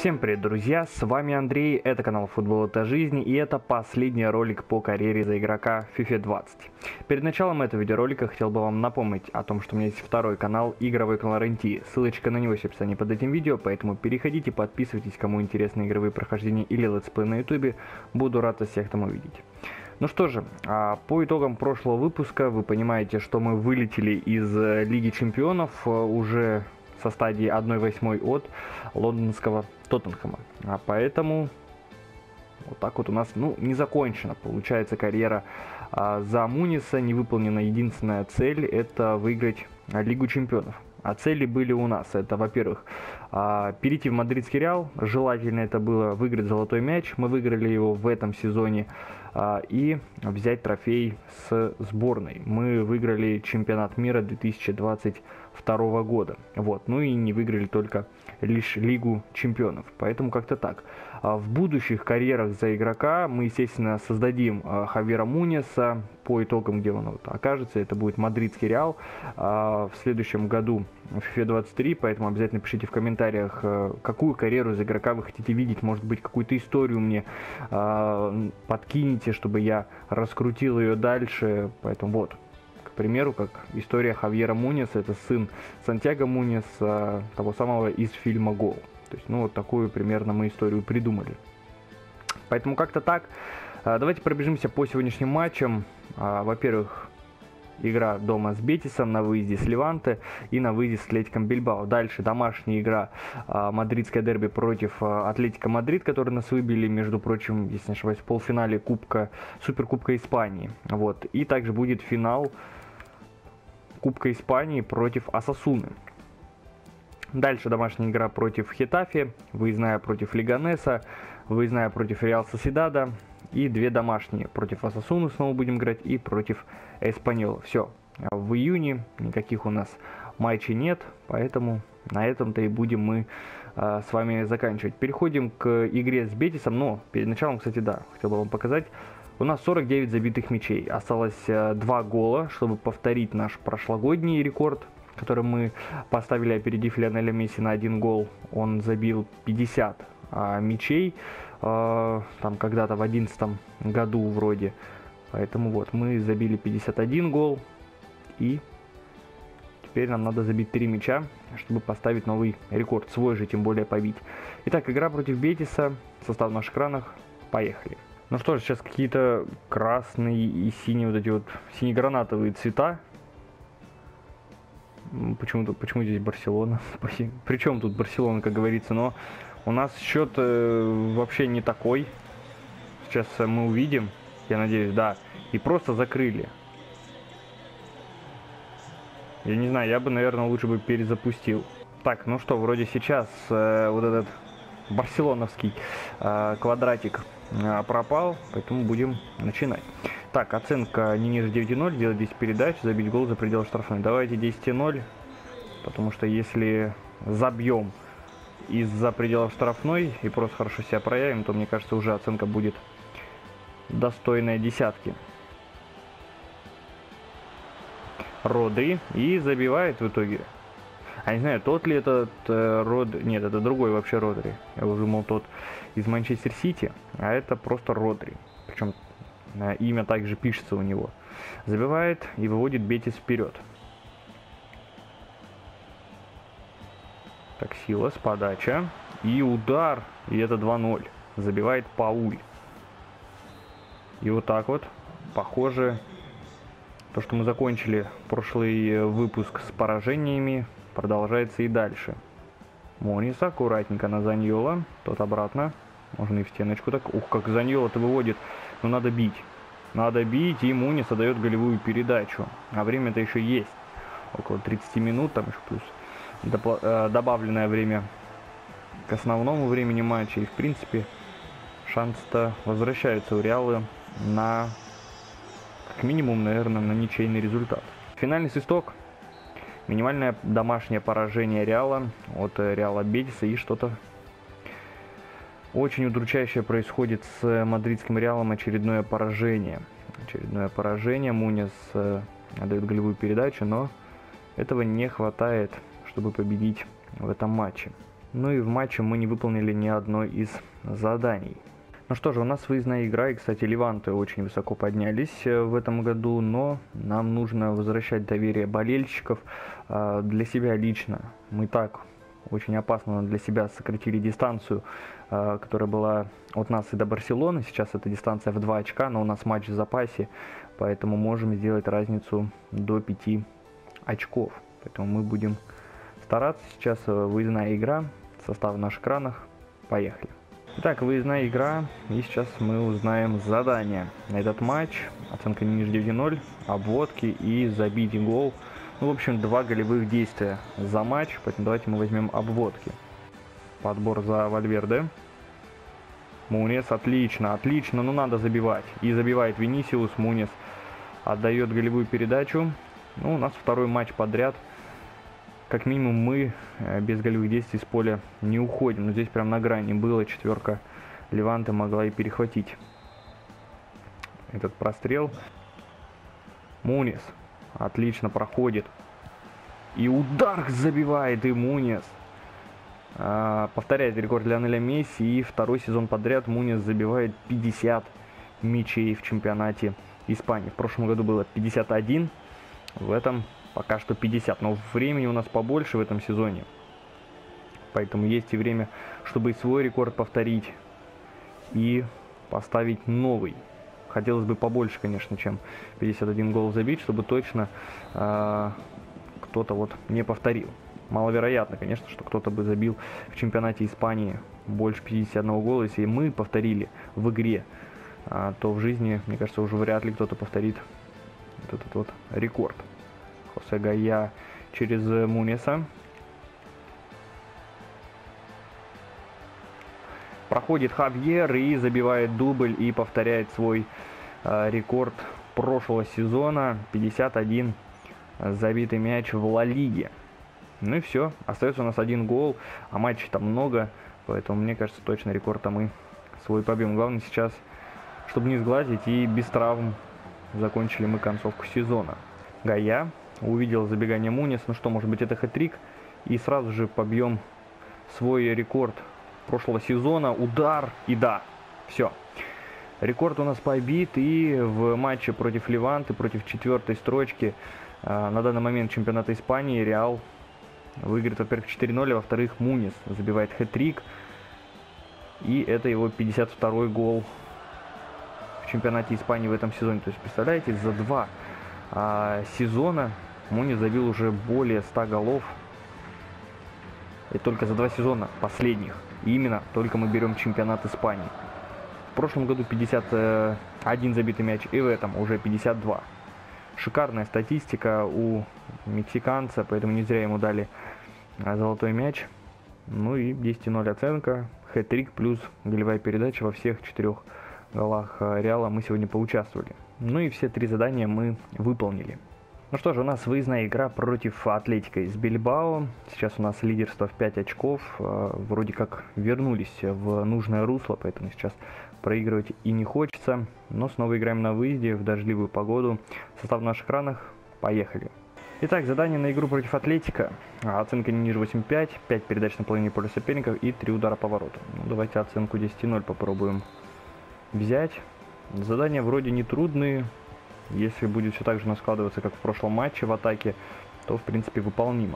Всем привет, друзья, с вами Андрей, это канал Футбол это жизнь, и это последний ролик по карьере за игрока в FIFA 20. Перед началом этого видеоролика хотел бы вам напомнить о том, что у меня есть второй канал, игровой канал RNT, ссылочка на него есть в описании под этим видео, поэтому переходите, подписывайтесь, кому интересны игровые прохождения или летсплей на ютубе, буду рад всех там увидеть. Ну что же, по итогам прошлого выпуска вы понимаете, что мы вылетели из Лиги Чемпионов уже со стадии 1/8 от лондонского Тоттенхэма. Поэтому вот так вот у нас, не закончена, получается, карьера за Муниса. Не выполнена единственная цель — это выиграть Лигу Чемпионов. А цели были у нас. Это, во-первых, перейти в мадридский Реал. Желательно это было выиграть золотой мяч. Мы выиграли его в этом сезоне. И взять трофей с сборной. Мы выиграли чемпионат мира 2022 года. Вот. Ну и не выиграли только лишь Лигу Чемпионов. Поэтому как-то так. В будущих карьерах за игрока мы, естественно, создадим Хавьера Муниса. По итогам, где он окажется, это будет мадридский Реал в следующем году в FIFA 23. Поэтому обязательно пишите в комментариях, какую карьеру за игрока вы хотите видеть. Может быть, какую-то историю мне подкинете, чтобы я раскрутил ее дальше. Поэтому вот, к примеру, как история Хавьера Муниса, это сын Сантьяго Муниса, того самого из фильма «Гол». То есть, вот такую примерно мы историю придумали. Поэтому как-то так. Давайте пробежимся по сегодняшним матчам. Во-первых, игра дома с Бетисом, на выезде с Леванте и на выезде с Атлетиком Бильбао. Дальше домашняя игра, мадридское дерби против Атлетика Мадрид, которые нас выбили, между прочим, если не ошибаюсь, в полуфинале Суперкубка Испании. Вот. И также будет финал Кубка Испании против Осасуны. Дальше домашняя игра против Хетафе, выездная против Леганеса, выездная против Реал Соседада. И две домашние против Осасуны снова будем играть и против Эспаньола. Все, в июне никаких у нас матчей нет, поэтому на этом-то и будем мы с вами заканчивать. Переходим к игре с Бетисом, но перед началом, кстати, да, хотел бы вам показать. У нас 49 забитых мячей, осталось 2 гола, чтобы повторить наш прошлогодний рекорд, который мы поставили, опередив Лионеля Месси на 1 гол. Он забил 50 мячей, там когда-то в 2011 году вроде. Поэтому вот, мы забили 51 гол. И теперь нам надо забить 3 мяча, чтобы поставить новый рекорд. Свой же, тем более, побить. Итак, игра против Бетиса. Состав на наших экранах. Поехали. Ну что ж, сейчас какие-то красные и синие, вот эти вот сине-гранатовые цвета. Почему здесь Барселона? Причем тут Барселона, как говорится, но у нас счет вообще не такой. Сейчас мы увидим, я надеюсь, да. И просто закрыли. Я не знаю, я бы, наверное, лучше бы перезапустил. Так, ну что, вроде сейчас вот этот барселоновский квадратик пропал, поэтому будем начинать. Так, оценка не ниже 9,0, делать 10 передач, забить гол за пределы штрафной. Давайте 10,0, потому что если забьем из-за пределов штрафной и просто хорошо себя проявим, то, мне кажется, уже оценка будет достойная десятки. Родри и забивает в итоге. А не знаю, тот ли этот Родри. Нет, это другой вообще Родри. Я уже думал, тот из Манчестер Сити, а это просто Родри. Причем имя также пишется у него. Забивает и выводит Бетис вперед. Так, Силас, подача. И удар. И это 2-0. Забивает Пауль. И вот так вот. Похоже, то, что мы закончили прошлый выпуск с поражениями, продолжается и дальше. Мунис аккуратненько на Заньола. Тот обратно. Можно и в стеночку так. Ух, как Заньола-то выводит. Но надо бить. Надо бить, и Мунис отдает голевую передачу. А время-то еще есть. Около 30 минут, там еще плюс добавленное время к основному времени матча. И, в принципе, шанс-то возвращается у Реала на, как минимум, наверное, на ничейный результат. Финальный свисток. Минимальное домашнее поражение Реала от Реала Бетиса. И что-то очень удручающее происходит с мадридским Реалом. Очередное поражение. Мунис отдает голевую передачу, но этого не хватает, чтобы победить в этом матче. Ну и в матче мы не выполнили ни одной из заданий. Ну что же, у нас выездная игра, и, кстати, Леванты очень высоко поднялись в этом году, но нам нужно возвращать доверие болельщиков для себя лично. Мы так очень опасно для себя сократили дистанцию, которая была от нас и до Барселоны. Сейчас эта дистанция в 2 очка, но у нас матч в запасе, поэтому можем сделать разницу до 5 очков. Поэтому мы будем стараться. Сейчас выездная игра, состав на экранах. Поехали. Итак, выездная игра, и сейчас мы узнаем задание на этот матч. Оценка не ниже 9-0, обводки и забить гол. Ну, в общем, 2 голевых действия за матч, поэтому давайте мы возьмем обводки. Подбор за Вальверде. Мунес, отлично, отлично, но надо забивать. И забивает Винисиус, Мунес отдает голевую передачу. Ну, у нас второй матч подряд. Как минимум мы без голевых действий с поля не уходим. Но здесь прям на грани было. Четверка Леванте могла и перехватить этот прострел. Мунес отлично проходит. И удар забивает и Мунес. Повторяет рекорд Лионеля Месси. И второй сезон подряд Мунес забивает 50 мячей в чемпионате Испании. В прошлом году было 51. В этом пока что 50, но времени у нас побольше в этом сезоне. Поэтому есть и время, чтобы и свой рекорд повторить, и поставить новый. Хотелось бы побольше, конечно, чем 51 гол забить, чтобы точно кто-то вот не повторил. Маловероятно, конечно, что кто-то бы забил в чемпионате Испании больше 51 гола. Если мы повторили в игре, то в жизни, мне кажется, уже вряд ли кто-то повторит вот этот вот рекорд. Хосе Гайя через Мунеса. Проходит Хавьер и забивает дубль и повторяет свой рекорд прошлого сезона. 51 забитый мяч в Ла Лиге. Ну и все. Остается у нас 1 гол, а матчей там много. Поэтому, мне кажется, точно рекорд мы свой побьем. Главное сейчас, чтобы не сгладить и без травм закончили мы концовку сезона. Гайя увидел забегание Мунес. Ну что, может быть, это хэт-трик. И сразу же побьем свой рекорд прошлого сезона. Удар. И да, все. Рекорд у нас побит. И в матче против Леванты, против 4-й строчки, на данный момент чемпионата Испании, Реал выиграет, во-первых, 4-0, а во-вторых, Мунес забивает хэт-трик. И это его 52-й гол в чемпионате Испании в этом сезоне. То есть, представляете, за 2 сезона Мунес забил уже более 100 голов. И только за 2 сезона последних. И именно только мы берем чемпионат Испании. В прошлом году 51 забитый мяч, и в этом уже 52. Шикарная статистика у мексиканца, поэтому не зря ему дали золотой мяч. Ну и 10-0 оценка. Хэт-трик плюс голевая передача во всех 4 голах Реала мы сегодня поучаствовали. Ну и все 3 задания мы выполнили. Ну что же, у нас выездная игра против Атлетико из Бильбао. Сейчас у нас лидерство в 5 очков. Вроде как вернулись в нужное русло, поэтому сейчас проигрывать и не хочется. Но снова играем на выезде в дождливую погоду. Состав на наших экранах. Поехали. Итак, задание на игру против Атлетико. Оценка не ниже 8,5, 5 передач на половине поля соперников и 3 удара по воротам. Ну, давайте оценку 10,0 попробуем взять. Задания вроде не трудные. Если будет все так же складываться, как в прошлом матче в атаке, то в принципе выполнимо.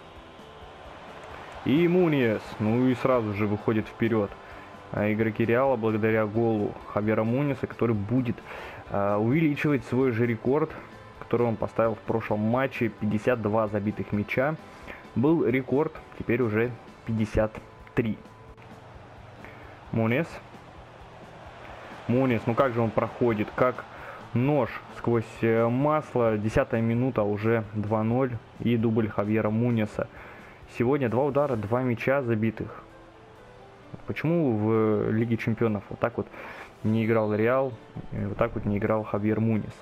И Муньес, ну и сразу же выходит вперед. Игроки Реала благодаря голу Хавьера Муньеса, который будет увеличивать свой же рекорд, который он поставил в прошлом матче, 52 забитых мяча. Был рекорд, теперь уже 53. Муньес, ну как же он проходит, как нож сквозь масло. 10-я минута, уже 2-0 и дубль Хавьера Муньеса. Сегодня 2 удара, 2 мяча забитых. Почему в Лиге Чемпионов вот так вот не играл Реал, вот так вот не играл Хавьер Муньес?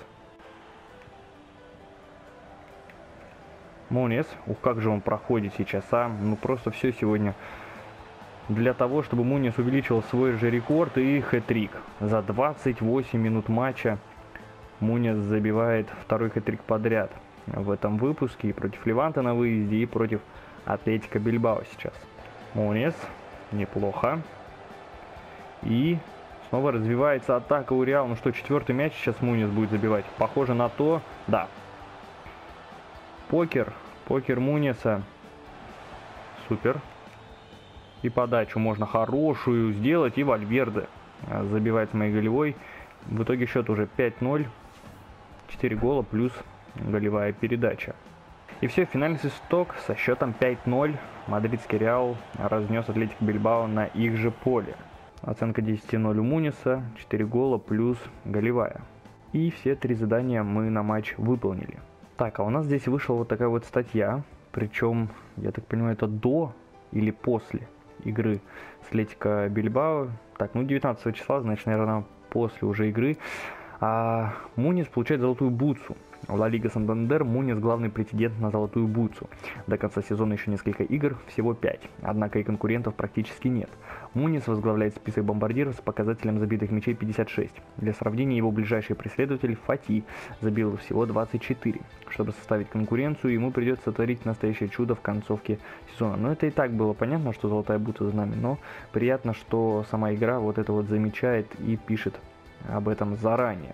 Муньес, ух, как же он проходит сейчас, ну просто все сегодня для того, чтобы Муньес увеличил свой же рекорд и хэт-трик. За 28 минут матча Муньес забивает 2-й хэт-трик подряд в этом выпуске, и против Леванта на выезде, и против Атлетико Бильбао сейчас. Муньес. Неплохо. И снова развивается атака у Реала. Ну что, четвертый мяч сейчас Муньес будет забивать. Похоже на то. Да. Покер Муньеса. Супер. И подачу можно хорошую сделать. И Вальверде забивает с моей голевой. В итоге счет уже 5-0. 4 гола плюс голевая передача. И все, финальный свисток со счетом 5-0. Мадридский Реал разнес Атлетико Бильбао на их же поле. Оценка 10-0 у Муньеса. 4 гола плюс голевая. И все 3 задания мы на матч выполнили. Так, а у нас здесь вышла вот такая вот статья. Причем, я так понимаю, это до или после игры с Атлетико Бильбао. Так, ну 19 числа, значит, наверное, после уже игры. А Муньес получает золотую бутсу. В Ла Лига Сантандер Муньес главный претендент на золотую бутсу. До конца сезона еще несколько игр, всего 5. Однако и конкурентов практически нет. Муньес возглавляет список бомбардиров с показателем забитых мячей 56. Для сравнения, его ближайший преследователь Фати забил всего 24. Чтобы составить конкуренцию, ему придется творить настоящее чудо в концовке сезона. Но это и так было понятно, что золотая бутса за нами. Но приятно, что сама игра вот это вот замечает и пишет об этом заранее.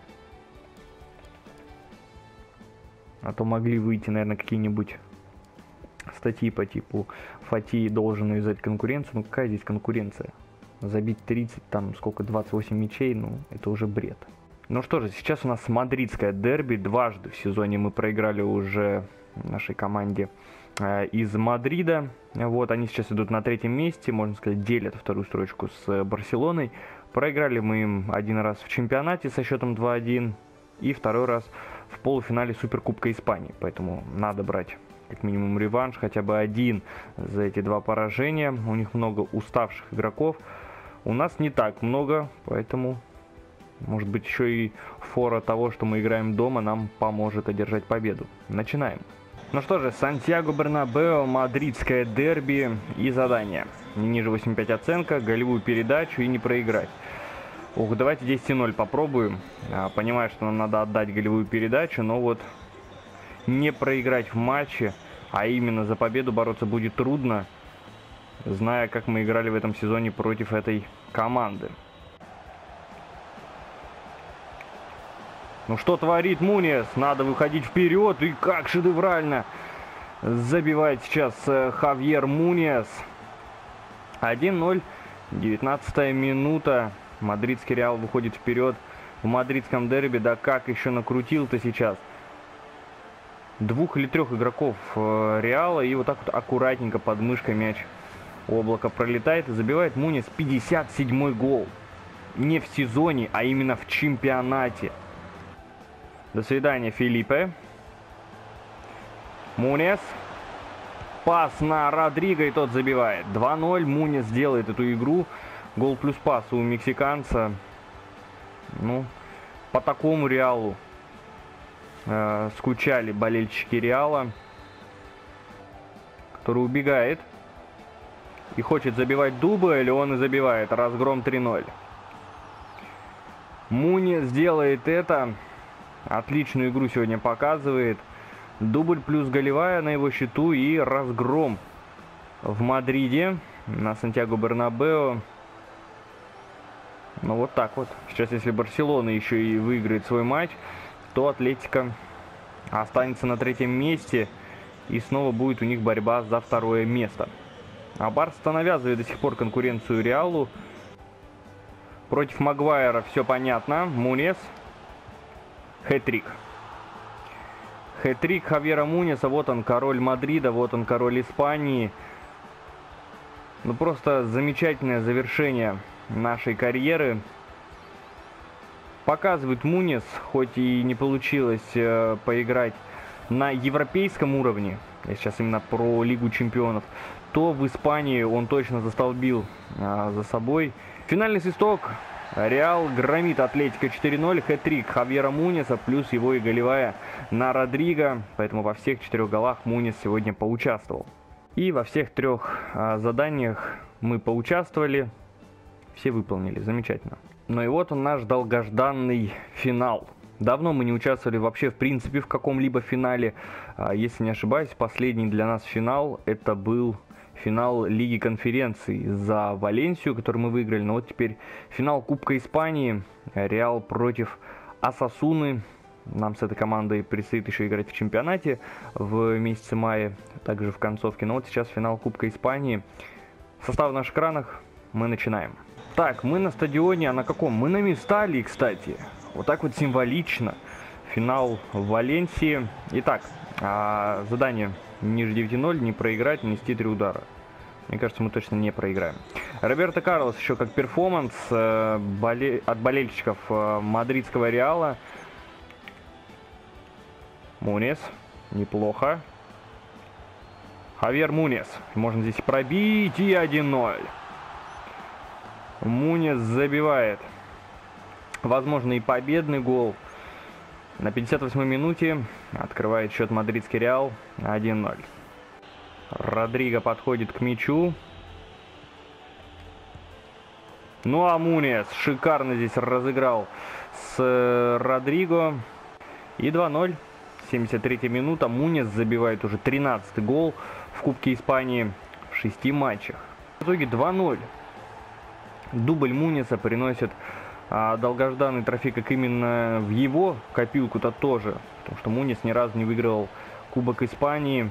А то могли выйти, наверное, какие-нибудь статьи по типу Фати должен навязать конкуренцию. Ну какая здесь конкуренция? Забить 30, там сколько, 28 мячей, ну это уже бред. Ну что же, сейчас у нас мадридское дерби. Дважды в сезоне мы проиграли уже нашей команде из Мадрида. Вот, они сейчас идут на 3-м месте, можно сказать, делят вторую строчку с Барселоной. Проиграли мы им один раз в чемпионате со счетом 2-1 и второй раз в полуфинале Суперкубка Испании. Поэтому надо брать как минимум реванш, хотя бы один за эти 2 поражения. У них много уставших игроков. У нас не так много, поэтому, может быть, еще и фора того, что мы играем дома, нам поможет одержать победу. Начинаем. Ну что же, Сантьяго Бернабеу, мадридское дерби и задание. Не ниже 8,5 оценка, голевую передачу и не проиграть. Ух, давайте 10-0 попробуем. Понимаю, что нам надо отдать голевую передачу, но вот не проиграть в матче, а именно за победу бороться будет трудно, зная, как мы играли в этом сезоне против этой команды. Ну что творит Муньес? Надо выходить вперед, и как шедеврально забивает сейчас Хавьер Муньес. 1-0, 19-я минута. Мадридский Реал выходит вперед в мадридском дерби. Да как еще накрутил-то сейчас. 2 или 3 игроков Реала. И вот так вот аккуратненько под мышкой мяч у облака пролетает. И забивает Муньес 57-й гол. Не в сезоне, а именно в чемпионате. До свидания, Филиппе. Муньес. Пас на Родриго, и тот забивает. 2-0. Муньес делает эту игру. Гол плюс пас у мексиканца. Ну, по такому Реалу скучали болельщики Реала, который убегает и хочет забивать дубль, он и забивает. Разгром 3-0. Муньес делает это. Отличную игру сегодня показывает. Дубль плюс голевая на его счету и разгром в Мадриде на Сантьяго Бернабеу. Ну вот так вот. Сейчас, если Барселона еще и выиграет свой матч, то Атлетико останется на 3-м месте. И снова будет у них борьба за 2-е место. А Барса навязывает до сих пор конкуренцию Реалу. Против Магуайра все понятно. Муньес. Хэт-трик. Хэт-трик Хавьера Муньеса. Вот он, король Мадрида. Вот он, король Испании. Ну просто замечательное завершение нашей карьеры. Показывает Муньес, хоть и не получилось поиграть на европейском уровне, я сейчас именно про Лигу Чемпионов, то в Испании он точно застолбил за собой. Финальный свисток. Реал громит Атлетико 4-0. Хэт-трик Хавьера Муньеса, плюс его и голевая на Родриго. Поэтому во всех 4 голах Муньес сегодня поучаствовал. И во всех 3 заданиях мы поучаствовали. Все выполнили. Замечательно. Ну и вот он, наш долгожданный финал. Давно мы не участвовали вообще, в принципе, в каком-либо финале. Если не ошибаюсь, последний для нас финал это был финал Лиги Конференций за Валенсию, который мы выиграли. Но вот теперь финал Кубка Испании. Реал против Осасуны. Нам с этой командой предстоит еще играть в чемпионате в месяце мая, также в концовке. Но вот сейчас финал Кубка Испании. Состав на наших экранах. Мы начинаем. Так, мы на стадионе, а на каком? Мы на Месталии, кстати. Вот так вот символично. Финал в Валенсии. Итак, задание ниже 9-0, не проиграть, нанести 3 удара. Мне кажется, мы точно не проиграем. Роберто Карлос еще как перформанс от болельщиков мадридского Реала. Муньес, неплохо. Хавьер Муньес. Можно здесь пробить и 1-0. Муньес забивает. Возможно, и победный гол. На 58-й минуте открывает счет мадридский Реал 1-0. Родриго подходит к мячу. Ну а Муньес шикарно здесь разыграл с Родриго. И 2-0. 73-я минута. Муньес забивает уже 13-й гол в Кубке Испании в 6 матчах. В итоге 2-0. Дубль Муньеса приносит долгожданный трофей, как именно в его копилку-то тоже. Потому что Муньес ни разу не выиграл Кубок Испании.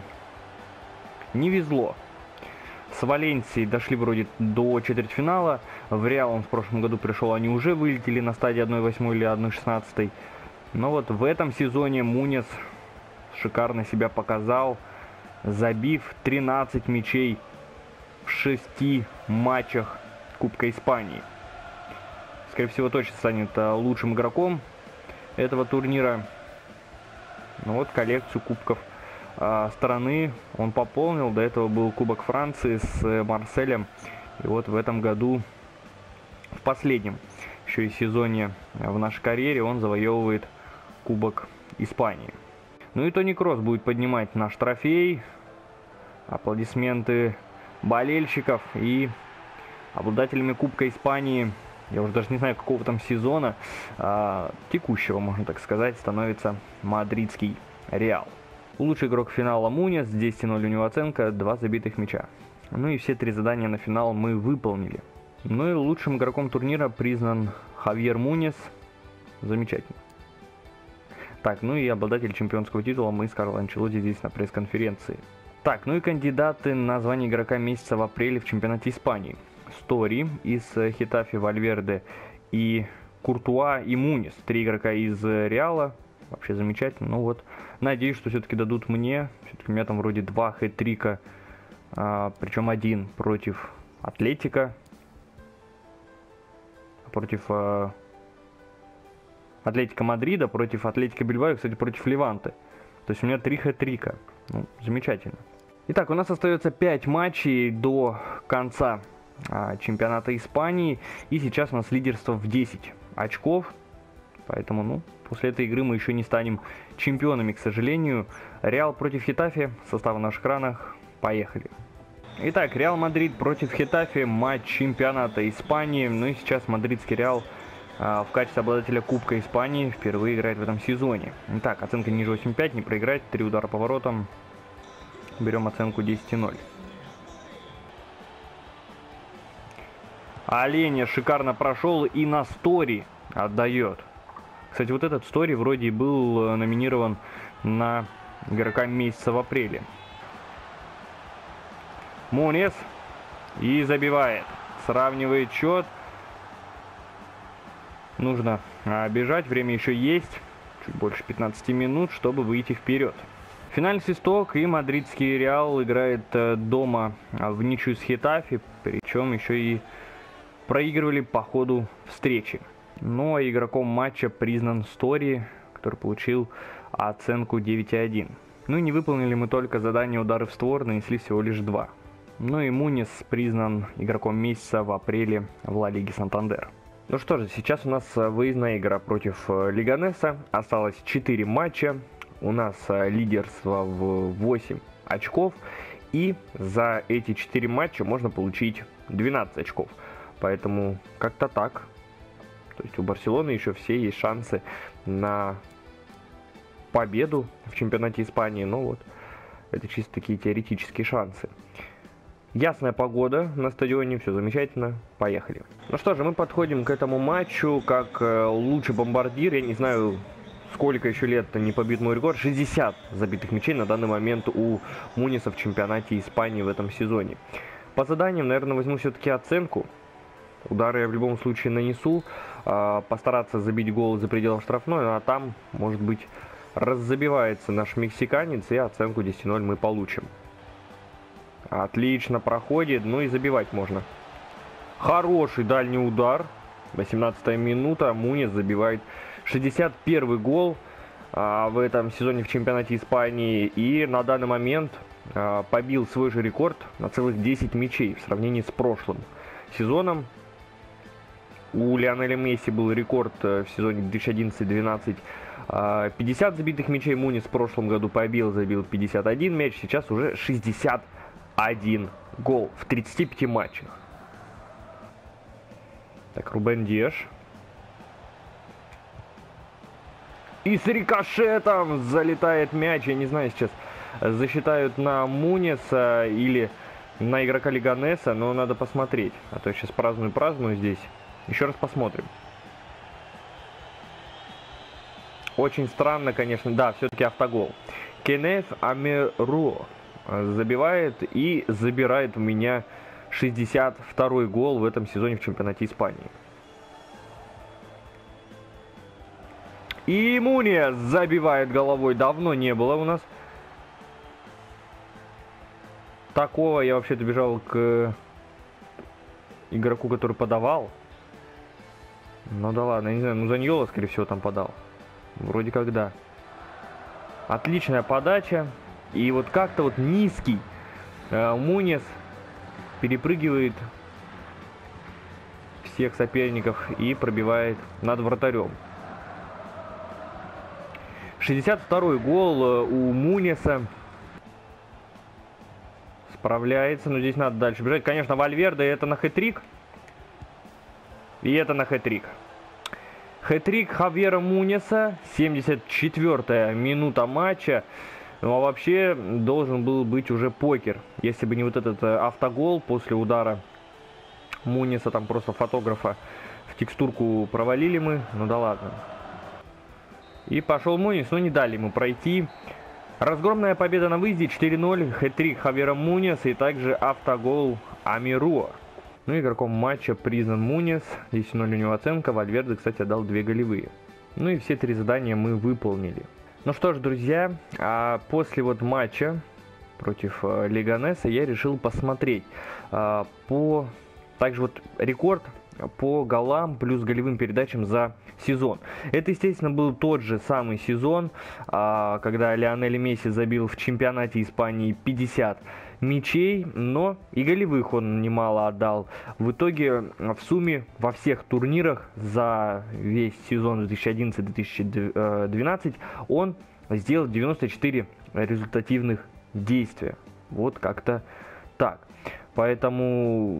Не везло. С Валенсией дошли вроде до четвертьфинала. В Реал он в прошлом году пришел, они уже вылетели на стадии 1/8 или 1/16. Но вот в этом сезоне Муньес шикарно себя показал, забив 13 мячей в 6 матчах Кубка Испании. Скорее всего, точно станет лучшим игроком этого турнира. Ну вот, коллекцию кубков страны он пополнил. До этого был Кубок Франции с Марселем. И вот в этом году, в последнем еще и сезоне в нашей карьере, он завоевывает Кубок Испании. Ну и Тони Кросс будет поднимать наш трофей. Аплодисменты болельщиков. И обладателями Кубка Испании, я уже даже не знаю какого там сезона, текущего, можно так сказать, становится мадридский Реал. Лучший игрок финала Муньес, 10-0 у него оценка, 2 забитых мяча. Ну и все 3 задания на финал мы выполнили. Ну и лучшим игроком турнира признан Хавьер Муньес. Замечательно. Так, ну и обладатель чемпионского титула мы с Карло Анчелотти здесь на пресс-конференции. Так, ну и кандидаты на звание игрока месяца в апреле в чемпионате Испании. Стори из Хетафе, Вальверде и Куртуа и Муньес. 3 игрока из Реала. Вообще замечательно. Ну вот, надеюсь, что все-таки дадут мне. Все-таки у меня там вроде 2 хэт-трика. Причем 1 против Атлетика. Против Атлетика Мадрида, против Атлетика Бильбао, кстати, против Леванте. То есть у меня 3 хэт-трика. Ну, замечательно. Итак, у нас остается 5 матчей до конца чемпионата Испании. И сейчас у нас лидерство в 10 очков. Поэтому, ну, после этой игры мы еще не станем чемпионами, к сожалению. Реал против Хетафе. Состав на наших экранах. Поехали. Итак, Реал Мадрид против Хетафе. Матч чемпионата Испании. Ну и сейчас мадридский Реал в качестве обладателя Кубка Испании впервые играет в этом сезоне. Итак, оценка ниже 8.5, не проиграть. 3 удара по воротам. Берем оценку 10-0. Оленя шикарно прошел и на Стори отдает. Кстати, вот этот Стори вроде был номинирован на игрока месяца в апреле. Муньес и забивает. Сравнивает счет. Нужно бежать, время еще есть. Чуть больше 15 минут, чтобы выйти вперед. Финальный свисток, и мадридский Реал играет дома в ничью с Хетафе. Причем еще и проигрывали по ходу встречи. Ну а игроком матча признан Стори, который получил оценку 9,1. Ну и не выполнили мы только задание удары в створ, нанесли всего лишь 2. Ну и Муньес признан игроком месяца в апреле в Ла Лиге Сантандер. Ну что же, сейчас у нас выездная игра против Леганеса. Осталось 4 матча. У нас лидерство в 8 очков. И за эти 4 матча можно получить 12 очков. Поэтому как-то так. То есть у Барселоны еще все есть шансы на победу в чемпионате Испании. Но вот это чисто такие теоретические шансы. Ясная погода на стадионе, все замечательно, поехали. Ну что же, мы подходим к этому матчу как лучший бомбардир. Я не знаю, сколько еще лет не побит мой рекорд. 60 забитых мячей на данный момент у Муниса в чемпионате Испании в этом сезоне. По заданиям, наверное, возьму все-таки оценку. Удары я в любом случае нанесу. Постараться забить гол за пределом штрафной, а там, может быть, раззабивается наш мексиканец, и оценку 10-0 мы получим. Отлично проходит, ну и забивать можно. Хороший дальний удар. 18-я минута. Мунис забивает 61-й гол в этом сезоне в чемпионате Испании. И на данный момент побил свой же рекорд на целых 10 мячей в сравнении с прошлым сезоном. У Лионеля Месси был рекорд в сезоне 2011-2012. 50 забитых мячей. Мунис в прошлом году забил 51 мяч. Сейчас уже 61 гол в 35 матчах. Так, Рубен Диаш. И с рикошетом залетает мяч. Я не знаю, сейчас засчитают на Муниса или на игрока Лиганеса, но надо посмотреть. А то я сейчас праздную здесь. Еще раз посмотрим. Очень странно, конечно. Да, все-таки автогол. Кенеф Амеро забивает и забирает у меня 62-й гол в этом сезоне в чемпионате Испании. И Мунис забивает головой. Давно не было у нас такого. Я вообще-то бежал к игроку, который подавал. Ну да ладно, я не знаю, ну Заньоло, скорее всего, там подал. Вроде как да. Отличная подача. И вот как-то вот низкий Мунис перепрыгивает всех соперников и пробивает над вратарем. 62-й гол у Муниса. Справляется, но здесь надо дальше бежать. Конечно, Вальверде, это на хэт-трик. И это на хэт-трик. Хэт-трик Хавьера Муниса. 74-я минута матча. Ну а вообще должен был быть уже покер. Если бы не вот этот автогол после удара Муниса, там просто фотографа в текстурку провалили мы. Ну да ладно. И пошел Мунис, но не дали ему пройти. Разгромная победа на выезде 4-0. Хэт-трик Хавьера Муниса и также автогол Амиро. Ну, игроком матча признан Мунис. 10-0 у него оценка. Вальверде, кстати, отдал 2 голевые. Ну и все 3 задания мы выполнили. Ну что ж, друзья, после вот матча против Лиганеса я решил посмотреть также вот рекорд по голам плюс голевым передачам за сезон. Это, естественно, был тот же самый сезон, когда Лионель Месси забил в чемпионате Испании 50 мячей, но и голевых он немало отдал. В итоге в сумме во всех турнирах за весь сезон 2011-2012 он сделал 94 результативных действия. Вот как-то так. Поэтому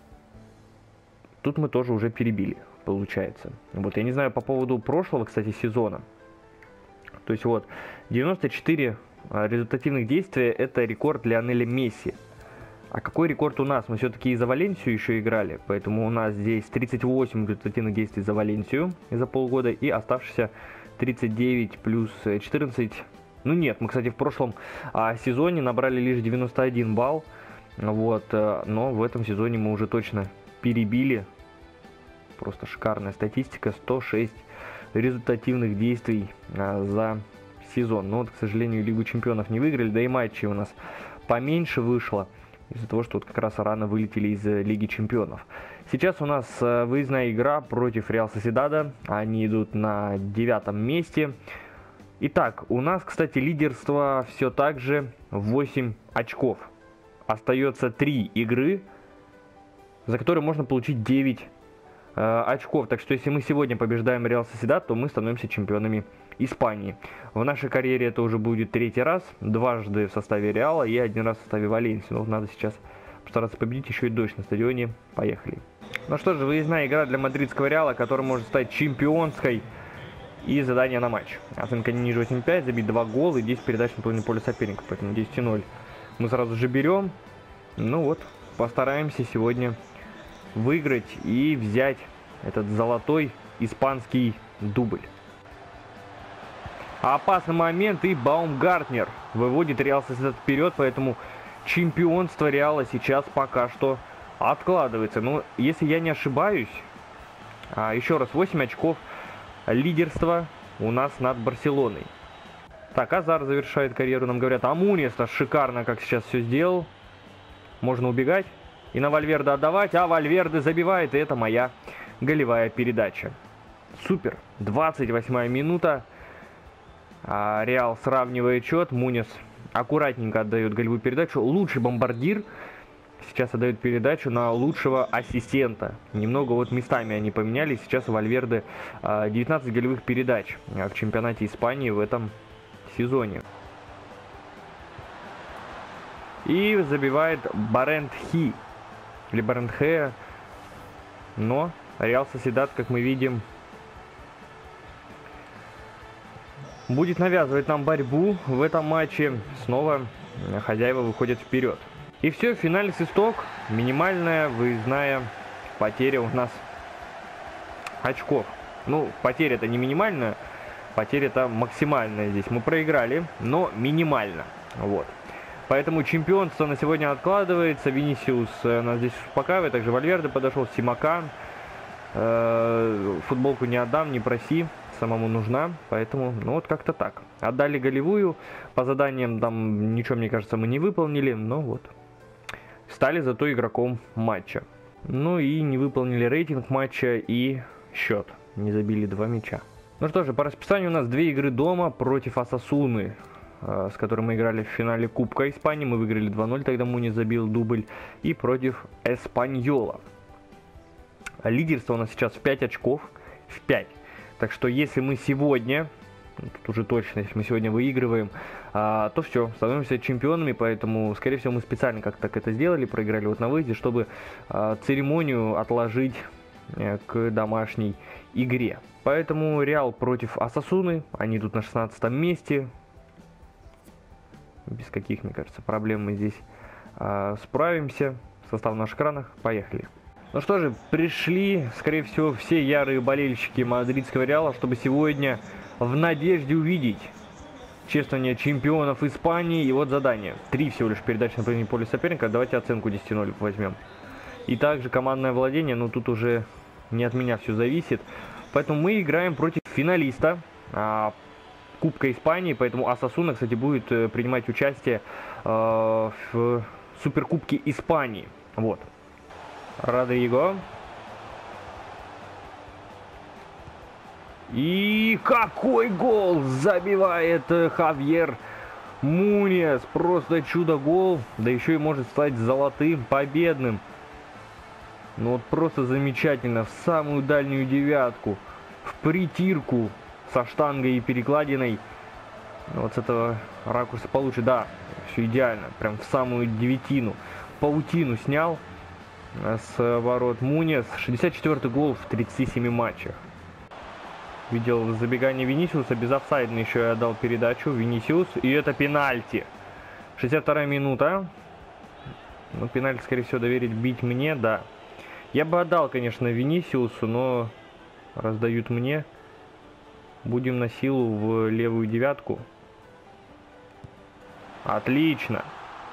тут мы тоже уже перебили, получается. Вот я не знаю по поводу прошлого, кстати, сезона. То есть вот 94 результативных действий — это рекорд Лионеля Месси. А какой рекорд у нас? Мы все-таки и за Валенсию еще играли, поэтому у нас здесь 38 результативных действий за Валенсию за полгода и оставшиеся 39 плюс 14. Ну нет, мы, кстати, в прошлом сезоне набрали лишь 91 балл, вот, но в этом сезоне мы уже точно перебили. Просто шикарная статистика, 106 результативных действий за сезон. Но вот, к сожалению, Лигу Чемпионов не выиграли, да и матчей у нас поменьше вышло, из-за того, что вот как раз рано вылетели из Лиги Чемпионов. Сейчас у нас выездная игра против Реал Соседада. Они идут на 9-м месте. Итак, у нас, кстати, лидерство все так же 8 очков. Остается 3 игры, за которые можно получить 9 очков. Так что если мы сегодня побеждаем Реал Соседад, то мы становимся чемпионами Испании. В нашей карьере это уже будет 3-й раз. Дважды в составе Реала и 1 раз в составе Валенсии. Но надо сейчас постараться победить. Еще и дождь на стадионе. Поехали. Ну что же, выездная игра для мадридского Реала, которая может стать чемпионской. И задание на матч. Оценка не ниже 8,5. Забить 2 гола и 10 передач на половине поля соперника. Поэтому 10-0 мы сразу же берем. Ну вот, постараемся сегодня выиграть и взять этот золотой испанский дубль. Опасный момент, и Баумгартнер выводит Реал Сосьедад вперед, поэтому чемпионство Реала сейчас пока что откладывается. Но если я не ошибаюсь, еще раз, 8 очков лидерства у нас над Барселоной. Так, Азар завершает карьеру, нам говорят. Муньес-то шикарно как сейчас все сделал. Можно убегать и на Вальверде отдавать, а Вальверде забивает, и это моя голевая передача. Супер, 28-я минута. Реал сравнивает счет. Муньес аккуратненько отдает голевую передачу. Лучший бомбардир сейчас отдает передачу на лучшего ассистента. Немного вот местами они поменялись. Сейчас у Вальверде 19 голевых передач в чемпионате Испании в этом сезоне. И забивает Барентхи. Или Барентхе. Но Реал Сосьедад, как мы видим, будет навязывать нам борьбу в этом матче. Снова хозяева выходят вперед. И все, финальный свисток. Минимальная выездная потеря у нас очков. Ну, потеря это не минимальная, потеря это максимальная здесь. Мы проиграли, но минимально. Вот. Поэтому чемпионство на сегодня откладывается. Винисиус нас здесь успокаивает. Также Вальверде подошел, Симакан. Футболку не отдам, не проси. Самому нужна, поэтому, ну вот как-то так. Отдали голевую, по заданиям там ничего, мне кажется, мы не выполнили, но вот. Стали зато игроком матча. Ну и не выполнили рейтинг матча и счет. Не забили 2 мяча. Ну что же, по расписанию у нас 2 игры дома против Осасуны, с которой мы играли в финале Кубка Испании. Мы выиграли 2-0, тогда Муньес забил дубль. И против Эспаньола. Лидерство у нас сейчас в 5 очков. В 5. Так что если мы сегодня, тут уже точно, если мы сегодня выигрываем, то все, становимся чемпионами, поэтому, скорее всего, мы специально как-то так это сделали, проиграли вот на выезде, чтобы церемонию отложить к домашней игре. Поэтому Реал против Осасуны, они тут на 16 месте, без каких, мне кажется, проблем мы здесь справимся. Состав на экранах, поехали. Ну что же, пришли, скорее всего, все ярые болельщики мадридского Реала, чтобы сегодня в надежде увидеть чествование чемпионов Испании. И вот задание. 3 всего лишь передачи на половине поля соперника. Давайте оценку 10-0 возьмем. И также командное владение, но тут уже не от меня все зависит. Поэтому мы играем против финалиста Кубка Испании. Поэтому Осасуна, кстати, будет принимать участие в Суперкубке Испании. Вот. Родриго. И какой гол забивает Хавьер Муньес. Просто чудо-гол. Да еще и может стать золотым, победным. Ну вот просто замечательно. В самую дальнюю девятку. В притирку со штангой и перекладиной. Вот с этого ракурса получше. Да, все идеально. Прям в самую девятину. Паутину снял с ворот Муньес. 64-й гол в 37 матчах. Видел забегание Винисиуса. Без офсайда еще и отдал передачу. Винисиус. И это пенальти. 62-я минута. Ну, пенальти, скорее всего, доверить бить мне, да. Я бы отдал, конечно, Винисиусу, но раздают мне. Будем на силу в левую девятку. Отлично.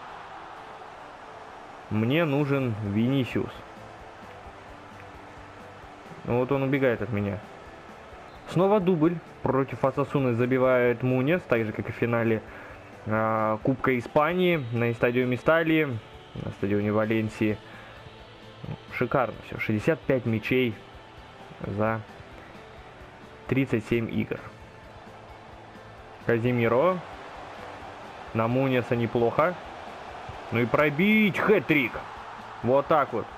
Мне нужен Винисиус. Вот он убегает от меня. Снова дубль. Против Осасуны забивает Муньес, так же, как и в финале Кубка Испании на стадионе Стали, на стадионе Валенсии. Шикарно все. 65 мячей за 37 игр. Казимиро. На Муньеса неплохо. Ну и пробить хэт-трик. Вот так вот.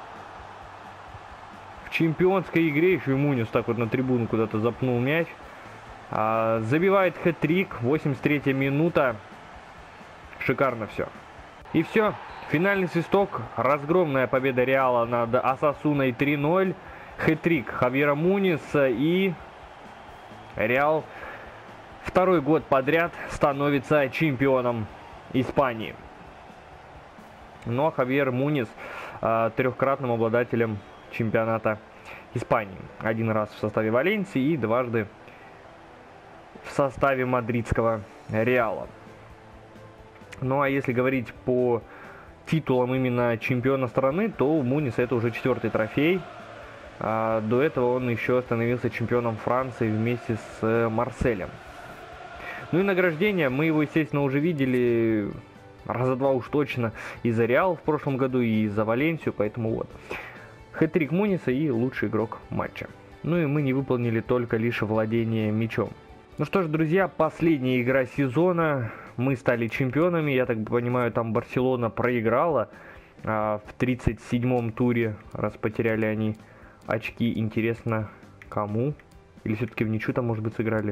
В чемпионской игре еще и Муньес так вот на трибуну куда-то запнул мяч. Забивает хэт-трик. 83-я минута. Шикарно все. И все. Финальный свисток. Разгромная победа Реала над Осасуной 3-0. Хэт-трик Хавьера Муньеса. И Реал второй год подряд становится чемпионом Испании. Но Хавьер Муньес трехкратным обладателем чемпионата Испании. Один раз в составе Валенсии и дважды в составе мадридского Реала. Ну а если говорить по титулам именно чемпиона страны, то у Муниса это уже 4-й трофей. До этого он еще становился чемпионом Франции вместе с Марселем. Ну и награждение, мы его, естественно, уже видели раза два уж точно и за Реал в прошлом году, и за Валенсию, поэтому вот. Хэт-трик Муниса и лучший игрок матча. Ну и мы не выполнили только лишь владение мячом. Ну что ж, друзья, последняя игра сезона. Мы стали чемпионами. Я так понимаю, там Барселона проиграла в 37-м туре, раз потеряли они очки. Интересно, кому? Или все-таки в ничью там, может быть, сыграли?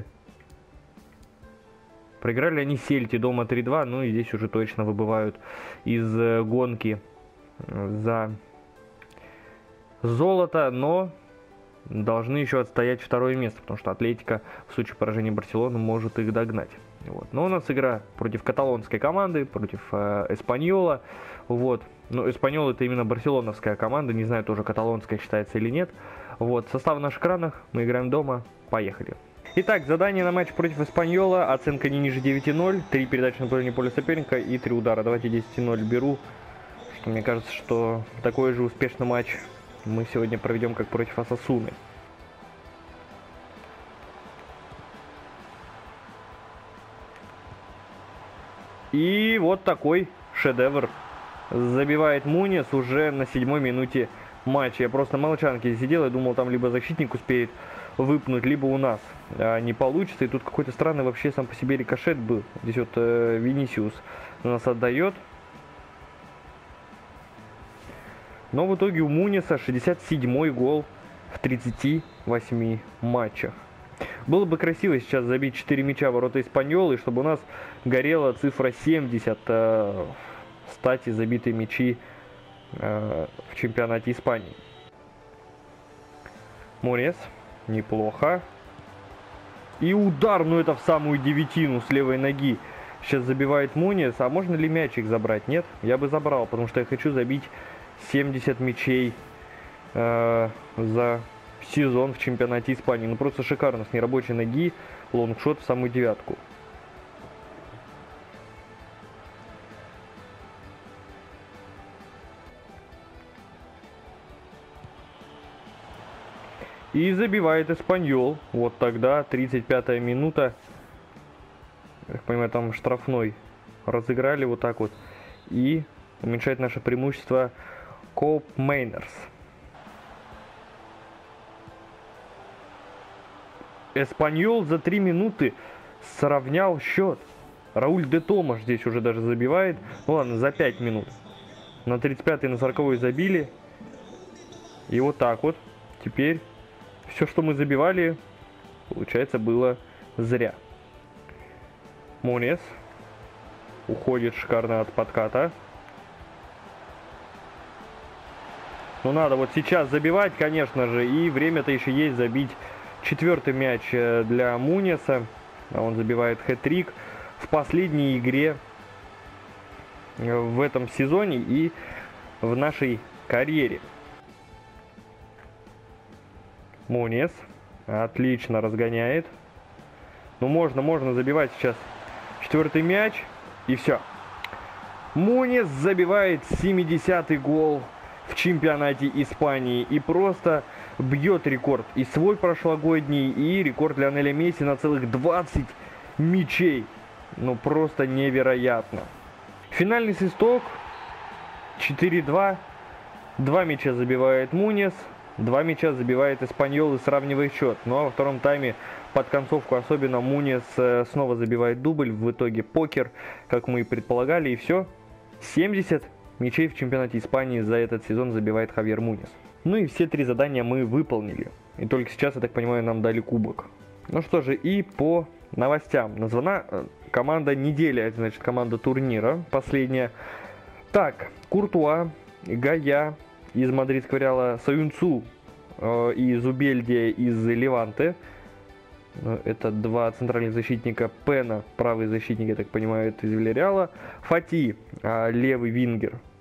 Проиграли они Сельте дома 3-2. Ну и здесь уже точно выбывают из гонки за золото. Но должны еще отстоять второе место, потому что Атлетико в случае поражения Барселоны может их догнать. Вот. Но у нас игра против каталонской команды, против Эспаньола. Вот. Но Эспаньол это именно барселоновская команда, не знаю, тоже каталонская считается или нет. Вот. Состав в наших экранах, мы играем дома, поехали. Итак, задание на матч против Эспаньола, оценка не ниже 9,0, 3 передачи на половине поля соперника и 3 удара. Давайте 10,0 беру, что мне кажется, что такой же успешный матч мы сегодня проведем, как против Осасуны. И вот такой шедевр забивает Мунис уже на 7-й минуте матча. Я просто молчанки сидел и думал, там либо защитник успеет выпнуть, либо у нас не получится. И тут какой-то странный вообще сам по себе рикошет был. Здесь вот Винисиус нас отдает. Но в итоге у Муниса 67-й гол в 38 матчах. Было бы красиво сейчас забить 4 мяча в ворота Эспаньолы, чтобы у нас горела цифра 70 в стате забитые мячи в чемпионате Испании. Морес, неплохо. И удар, ну это в самую девятину с левой ноги. Сейчас забивает Мунис. А можно ли мячик забрать? Нет? Я бы забрал, потому что я хочу забить 70 мячей за сезон в чемпионате Испании. Ну просто шикарно, с нерабочей ноги, лонгшот в самую девятку. И забивает Эспаньол. Вот тогда, 35-я минута. Я так понимаю, там штрафной разыграли вот так вот. И уменьшает наше преимущество Коуп Мейнерс. Эспаньол за 3 минуты сравнял счет. Рауль де Томаш здесь уже даже забивает. Ну ладно, за 5 минут. На 35-й, на 40-й забили. И вот так вот. Теперь все, что мы забивали, получается, было зря. Мунис уходит шикарно от подката. Ну надо вот сейчас забивать, конечно же. И время-то еще есть забить 4-й мяч для Муниса. Он забивает хэт-трик в последней игре в этом сезоне и в нашей карьере. Мунис отлично разгоняет. Ну можно забивать сейчас 4-й мяч. И все. Мунис забивает 70-й гол в чемпионате Испании. И просто бьет рекорд. И свой прошлогодний, и рекорд Лионеля Месси на целых 20 мячей. Ну просто невероятно. Финальный свисток. 4-2. 2 мяча забивает Мунис. 2 мяча забивает Эспаньол и сравнивает счет. Ну а во втором тайме под концовку особенно Мунис снова забивает дубль. В итоге покер, как мы и предполагали. И все. 70 мячей в чемпионате Испании за этот сезон забивает Хавьер Мунис. Ну и все 3 задания мы выполнили. И только сейчас, я так понимаю, нам дали кубок. Ну что же, и по новостям. Названа команда недели, это значит команда турнира последняя. Так, Куртуа, Гая из мадридского Реала, Саюнцу и Зубельдия из Леванте. Это 2 центральных защитника. Пена, правый защитник, я так понимаю, это из Вильяреала. Фати, левый вингер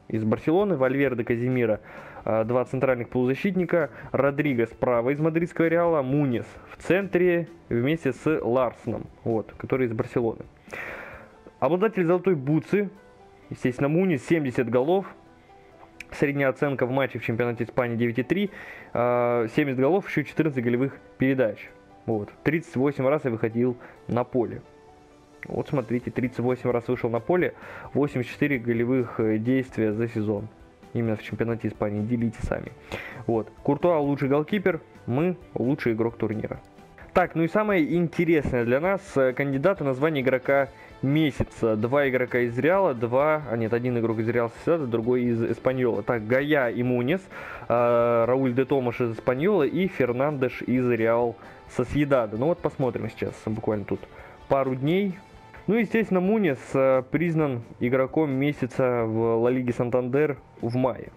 из Барселоны, Вальверде, Казимира, два центральных полузащитника, Родриго справа из мадридского Реала, Муньес в центре вместе с Ларсоном, вот, который из Барселоны. Обладатель золотой бутсы, естественно, Муньес, 70 голов. Средняя оценка в матче в чемпионате Испании 9,3, 70 голов, еще 14 голевых передач. Вот. 38 раз я выходил на поле. Вот смотрите, 38 раз вышел на поле, 84 голевых действия за сезон. Именно в чемпионате Испании, делите сами. Вот. Куртуа лучший голкипер, мы лучший игрок турнира. Так, ну и самое интересное для нас, кандидаты на звание игрока месяца. Два игрока из Реала, один игрок из Реал Сосьедада, другой из Эспаньола. Так, Гая и Муньес, Рауль де Томаш из Эспаньола и Фернандеш из Реал Сосьедада. Ну вот посмотрим сейчас, буквально тут пару дней. Ну, естественно, Муньес признан игроком месяца в Ла Лиге Сантандер в мае.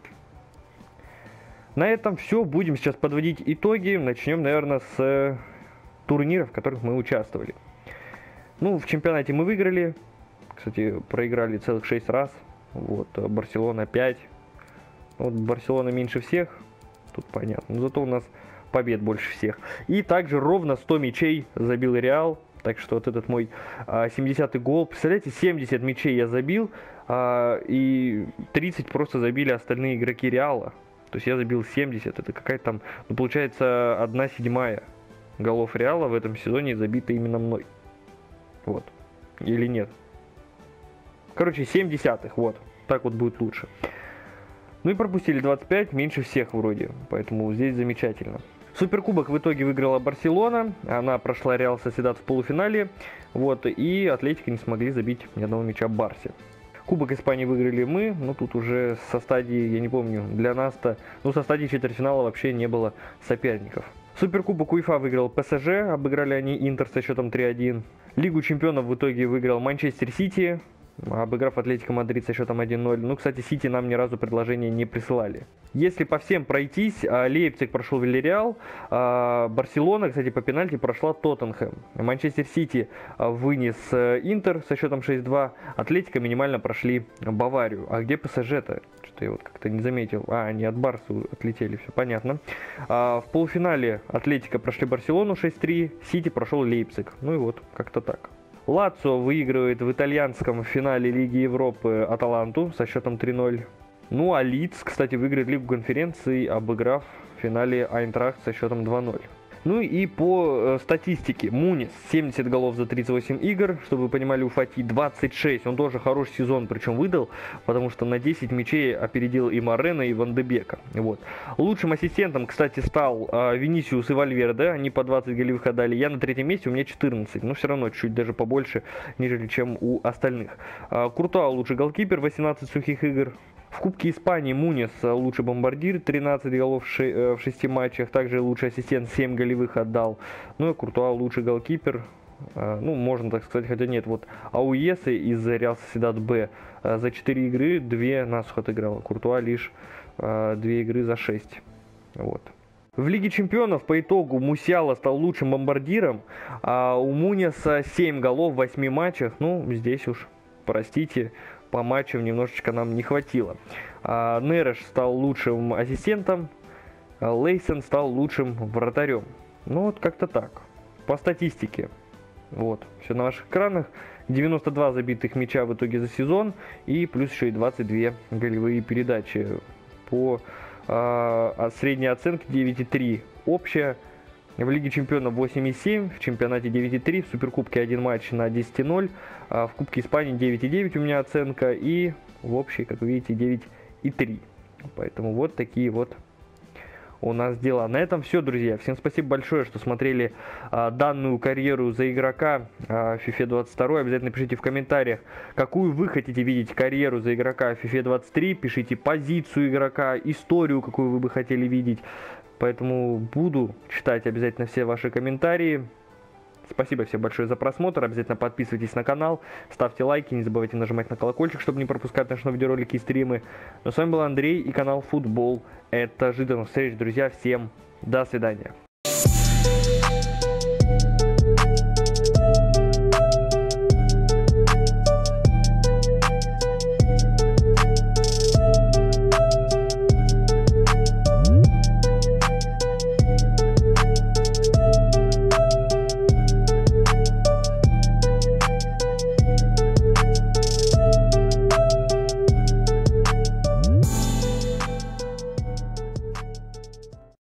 На этом все. Будем сейчас подводить итоги. Начнем, наверное, с турниров, в которых мы участвовали. Ну, в чемпионате мы выиграли. Кстати, проиграли целых 6 раз. Вот, Барселона 5. Вот, Барселона меньше всех. Тут понятно. Но зато у нас побед больше всех. И также ровно 100 мячей забил Реал. Так что вот этот мой 70-й гол. Представляете, 70 мячей я забил. И 30 просто забили остальные игроки Реала. То есть я забил 70. Это какая-то там, ну, получается, 1/7 голов Реала в этом сезоне забиты именно мной. Вот. Или нет. Короче, 0,7. Вот. Так вот будет лучше. Ну и пропустили 25. Меньше всех вроде. Поэтому здесь замечательно. Суперкубок в итоге выиграла Барселона. Она прошла Реал Сосьедад в полуфинале. Вот. И Атлетико не смогли забить ни одного мяча Барсе. Кубок Испании выиграли мы. Ну тут уже со стадии, я не помню, для нас-то... Ну со стадии четвертьфинала вообще не было соперников. Суперкубок УЕФА выиграл ПСЖ. Обыграли они Интер со счетом 3-1. Лигу чемпионов в итоге выиграл Манчестер Сити, обыграв Атлетико Мадрид со счетом 1-0. Ну, кстати, Сити нам ни разу предложение не присылали. Если по всем пройтись, Лейпциг прошел Вильяреал, Барселона, кстати, по пенальти прошла Тоттенхэм. Манчестер Сити вынес Интер со счетом 6-2, Атлетико минимально прошли Баварию. А где ПСЖ-то? Что-то я вот как-то не заметил. Они от Барса отлетели, все понятно. В полуфинале Атлетико прошли Барселону 6-3, Сити прошел Лейпциг. Ну и вот, как-то так. Лацио выигрывает в итальянском финале Лиги Европы Аталанту со счетом 3-0. Ну а Лидс, кстати, выиграет Лигу конференций, обыграв в финале Айнтрахт со счетом 2-0. Ну и по статистике. Муньес 70 голов за 38 игр. Чтобы вы понимали, у Фати 26. Он тоже хороший сезон причем выдал, потому что на 10 мячей опередил и Морено, и Ван де Бека. Вот. Лучшим ассистентом, кстати, стал Винисиус и Вальверде. Они по 20 голевых отдали. Я на третьем месте, у меня 14. Но все равно чуть даже побольше, нежели чем у остальных. Куртуа лучший голкипер, 18 сухих игр. В Кубке Испании Муньес лучший бомбардир, 13 голов в 6 матчах. Также лучший ассистент 7 голевых отдал. Ну и Куртуа лучший голкипер. Ну, можно так сказать, хотя нет. Вот Ауеса из Реал Сосьедад Б за 4 игры 2 насухо отыграла. Куртуа лишь 2 игры за 6. Вот. В Лиге чемпионов по итогу Мусиала стал лучшим бомбардиром, а у Муньеса 7 голов в 8 матчах. Ну, здесь уж, простите, по матчам немножечко нам не хватило. Нереш стал лучшим ассистентом, Лейсен стал лучшим вратарем. Ну вот как-то так. По статистике. Вот, все на ваших экранах. 92 забитых мяча в итоге за сезон. И плюс еще и 22 голевые передачи. По средней оценке 9,3 общая. В Лиге чемпионов 8,7, в чемпионате 9,3, в Суперкубке 1 матч на 10,0, в Кубке Испании 9,9 у меня оценка, и в общей, как вы видите, 9,3. Поэтому вот такие вот у нас дела. На этом все, друзья. Всем спасибо большое, что смотрели данную карьеру за игрока FIFA 22. Обязательно пишите в комментариях, какую вы хотите видеть карьеру за игрока FIFA 23. Пишите позицию игрока, историю, какую вы бы хотели видеть. Поэтому буду читать обязательно все ваши комментарии. Спасибо всем большое за просмотр. Обязательно подписывайтесь на канал, ставьте лайки, не забывайте нажимать на колокольчик, чтобы не пропускать наши новые видеоролики и стримы. Ну, с вами был Андрей и канал Футбол. Это ожиданных встреч, друзья. Всем до свидания.